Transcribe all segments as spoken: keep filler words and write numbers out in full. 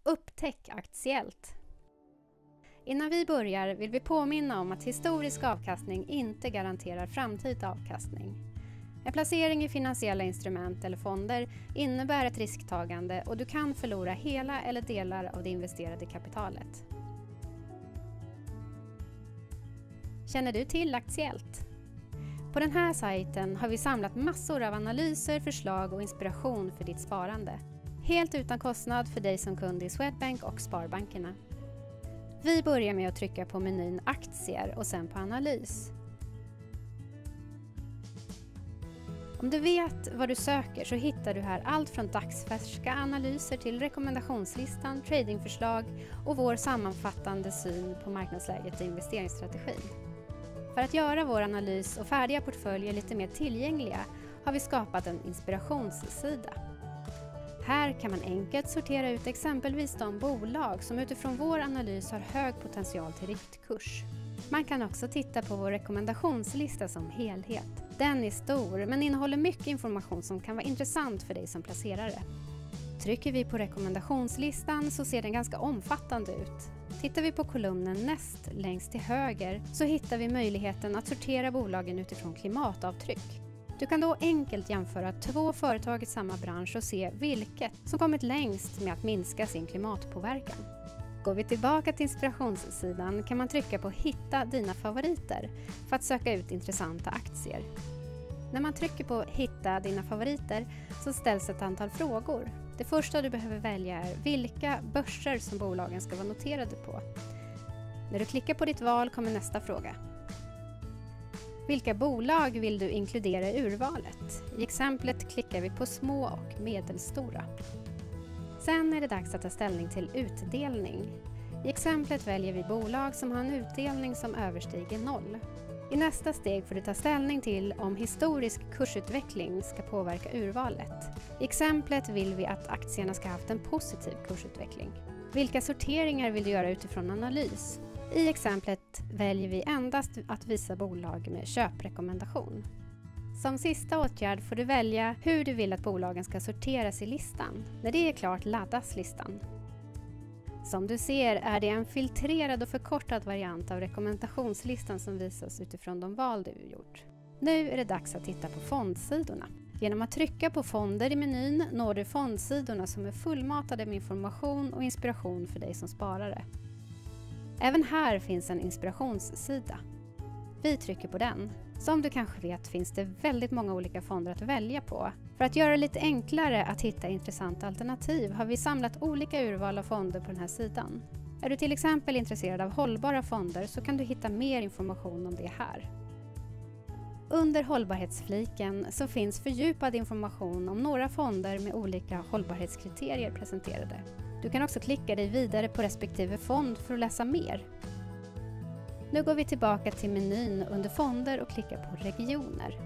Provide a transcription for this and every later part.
Upptäck Aktiellt! Innan vi börjar vill vi påminna om att historisk avkastning inte garanterar framtida avkastning. En placering i finansiella instrument eller fonder innebär ett risktagande och du kan förlora hela eller delar av det investerade kapitalet. Känner du till Aktiellt? På den här sajten har vi samlat massor av analyser, förslag och inspiration för ditt sparande. Helt utan kostnad för dig som kund i Swedbank och Sparbankerna. Vi börjar med att trycka på menyn Aktier och sen på Analys. Om du vet vad du söker så hittar du här allt från dagsfärska analyser till rekommendationslistan, tradingförslag och vår sammanfattande syn på marknadsläget och investeringsstrategin. För att göra vår analys och färdiga portföljer lite mer tillgängliga har vi skapat en inspirationssida. Här kan man enkelt sortera ut exempelvis de bolag som utifrån vår analys har hög potential till riktkurs. Man kan också titta på vår rekommendationslista som helhet. Den är stor men innehåller mycket information som kan vara intressant för dig som placerare. Trycker vi på rekommendationslistan så ser den ganska omfattande ut. Tittar vi på kolumnen näst längst till höger så hittar vi möjligheten att sortera bolagen utifrån klimatavtryck. Du kan då enkelt jämföra två företag i samma bransch och se vilket som kommit längst med att minska sin klimatpåverkan. Går vi tillbaka till inspirationssidan kan man trycka på Hitta dina favoriter för att söka ut intressanta aktier. När man trycker på Hitta dina favoriter så ställs ett antal frågor. Det första du behöver välja är vilka börser som bolagen ska vara noterade på. När du klickar på ditt val kommer nästa fråga. Vilka bolag vill du inkludera i urvalet? I exemplet klickar vi på små och medelstora. Sen är det dags att ta ställning till utdelning. I exemplet väljer vi bolag som har en utdelning som överstiger noll. I nästa steg får du ta ställning till om historisk kursutveckling ska påverka urvalet. I exemplet vill vi att aktierna ska ha haft en positiv kursutveckling. Vilka sorteringar vill du göra utifrån analys? I exemplet väljer vi endast att visa bolag med köprekommendation. Som sista åtgärd får du välja hur du vill att bolagen ska sorteras i listan. När det är klart laddas listan. Som du ser är det en filtrerad och förkortad variant av rekommendationslistan som visas utifrån de val du gjort. Nu är det dags att titta på fondsidorna. Genom att trycka på fonder i menyn når du fondsidorna som är fullmatade med information och inspiration för dig som sparare. Även här finns en inspirationssida. Vi trycker på den. Som du kanske vet finns det väldigt många olika fonder att välja på. För att göra det lite enklare att hitta intressanta alternativ har vi samlat olika urval av fonder på den här sidan. Är du till exempel intresserad av hållbara fonder så kan du hitta mer information om det här. Under hållbarhetsfliken så finns fördjupad information om några fonder med olika hållbarhetskriterier presenterade. Du kan också klicka dig vidare på respektive fond för att läsa mer. Nu går vi tillbaka till menyn under fonder och klickar på regioner.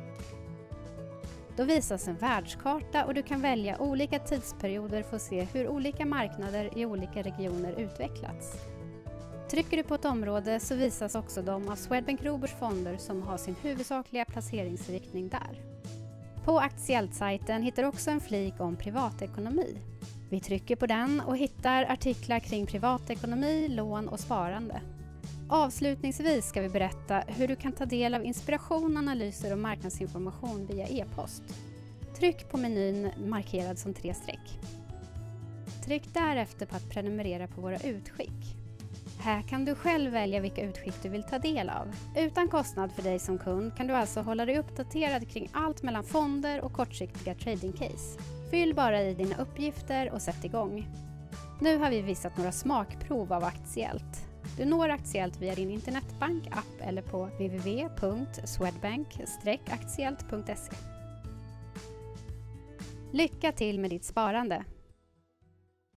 Då visas en världskarta och du kan välja olika tidsperioder för att se hur olika marknader i olika regioner utvecklats. Trycker du på ett område så visas också de av Swedbank Roburs fonder som har sin huvudsakliga placeringsriktning där. På Aktiellt-sajten hittar du också en flik om privatekonomi. Vi trycker på den och hittar artiklar kring privatekonomi, lån och sparande. Avslutningsvis ska vi berätta hur du kan ta del av inspiration, analyser och marknadsinformation via e-post. Tryck på menyn markerad som tre streck. Tryck därefter på att prenumerera på våra utskick. Här kan du själv välja vilka utskick du vill ta del av. Utan kostnad för dig som kund kan du alltså hålla dig uppdaterad kring allt mellan fonder och kortsiktiga trading case. Fyll bara i dina uppgifter och sätt igång. Nu har vi visat några smakprov av Aktiellt. Du når Aktiellt via din internetbank, app eller på w w w punkt swedbank aktiellt punkt se. Lycka till med ditt sparande!